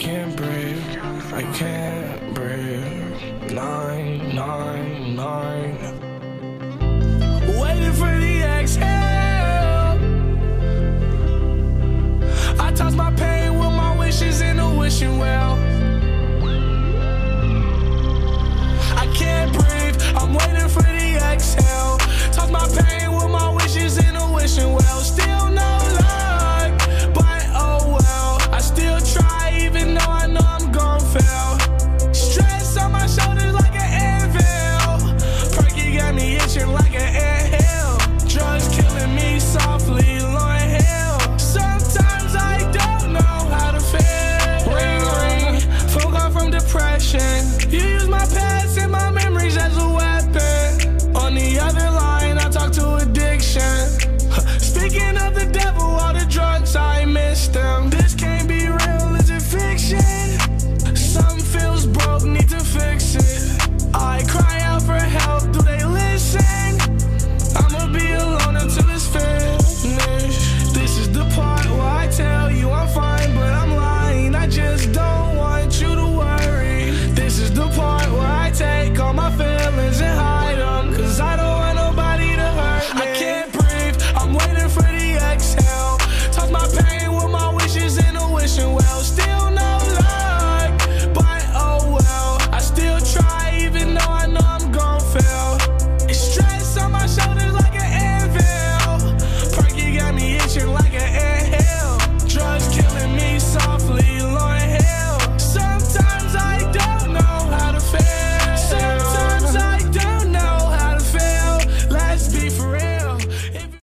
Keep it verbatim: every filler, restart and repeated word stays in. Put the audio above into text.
can't breathe, I can't breathe. Nine, nine, nine. Waiting for the exhale. I toss my pain with my wishes in a wishing well. I can't breathe, I'm waiting for the exhale. Toss my pain with my wishes in a wishing well. Still no